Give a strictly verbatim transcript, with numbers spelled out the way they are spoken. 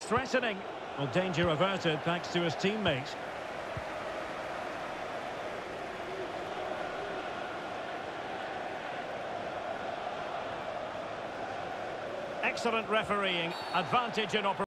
threatening. Well, danger averted thanks to his teammates. Excellent refereeing. Advantage in operation.